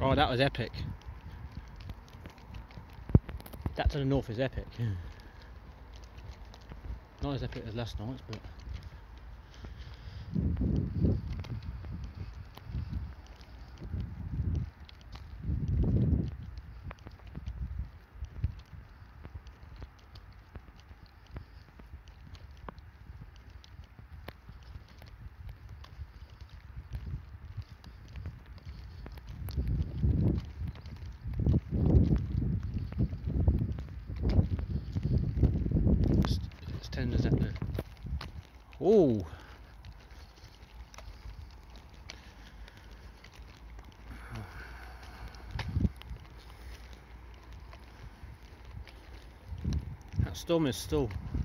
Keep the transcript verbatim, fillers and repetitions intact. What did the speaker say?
Oh, that was epic. That to the north is epic. Not as epic as last night's, but it's, it's tender as that now. Oh! That storm is still